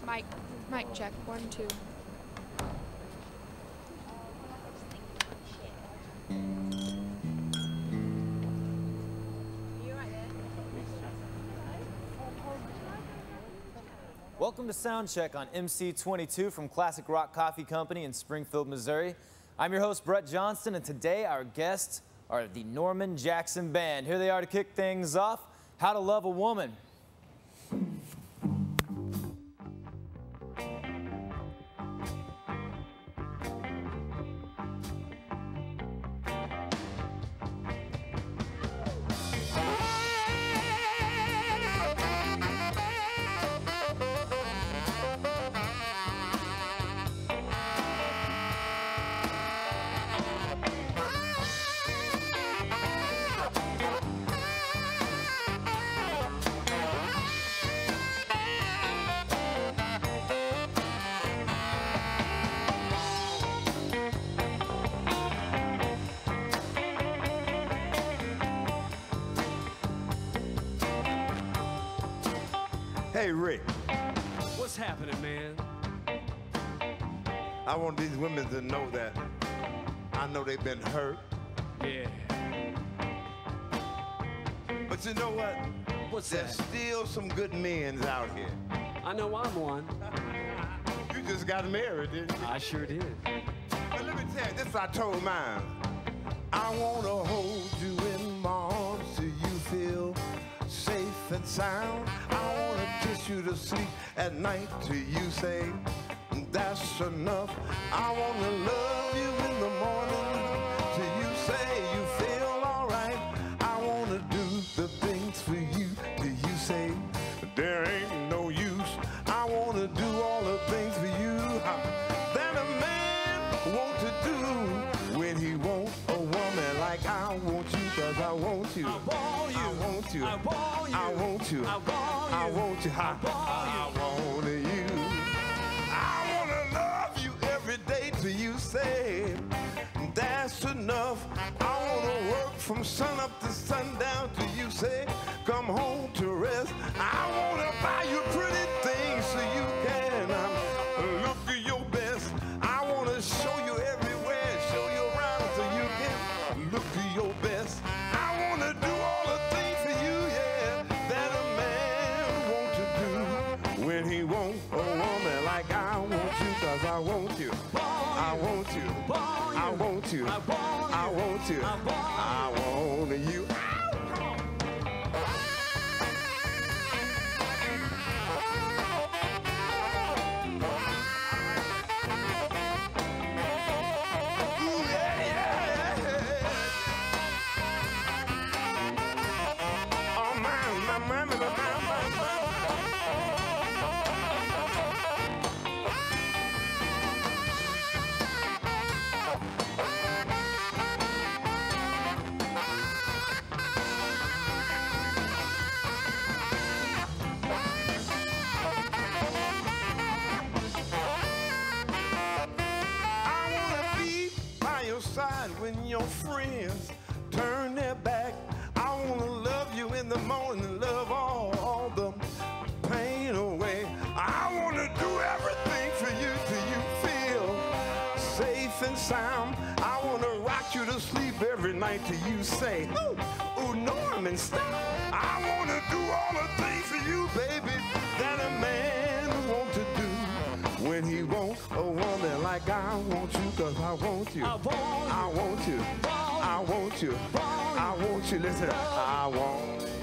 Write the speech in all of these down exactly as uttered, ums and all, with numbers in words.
Mic, mic check, one, two. Welcome to Soundcheck on M C twenty-two from Classic Rock Coffee Company in Springfield, Missouri. I'm your host, Brett Johnston, and today our guests are the Norman Jackson Band. Here they are to kick things off, How to Love a Woman. Hey, Rick. What's happening, man? I want these women to know that I know they've been hurt. Yeah. But you know what? What's There's that? still some good men out here. I know I'm one. You just got married, didn't you? I sure did. But let me tell you, this I told mine. I want to hold you in my arms till you feel safe and sound. I want to kiss you to sleep at night till you say, that's enough. I want to love you in the morning till you say you feel all right. I want to do the things for you till you say, there ain't no use. I want to do all the things for you that a man wants to do when he wants a woman like I want you, cause I want you. I want you. I want you. I want you. I want you. I want you. I want you. I, I want you. I want to love you every day till you say that's enough. I want to work from sun up to sundown till you say come home to rest. I want to buy you pretty things so you can um, look at your best. I want to show you everywhere, show you around so you can look at your best. I want to do all the things for you, yeah, that a man wants to do when he wants a woman like I want you, cause I want you. I want you. I want you. I want you. I want you. When your friends turn their back, I want to love you in the morning, love all, all the pain away. I want to do everything for you till you feel safe and sound. I want to rock you to sleep every night till you say, ooh, ooh, Norman, stop. I want to do all the things for you, baby, that a man wants to do when he wants a woman like I want you, cause I want you. I want you. I want you. I want you. Listen, I want you.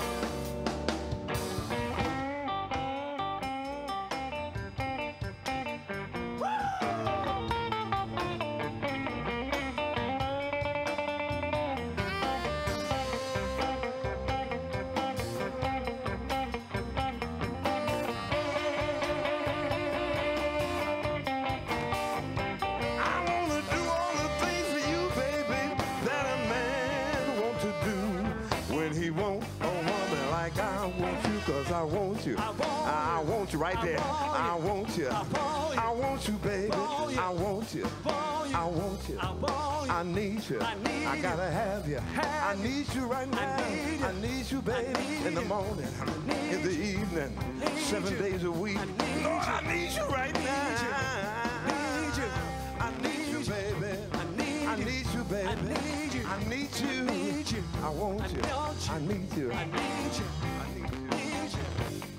I want you. I want you right there. I want you. I want you, baby. I want you. want you. I want you. I want you. I need you. I need I gotta have you. Have I need you right now. need you. I need you, baby. need In the you. morning, need in the evening, need seven you. days a week. I need Lord, you. I need you right now. need you. I need you, baby. I need I you. need you, baby. I need you. I need you. need you. I want I you. want you. I need you. I need you. I need you. Need you.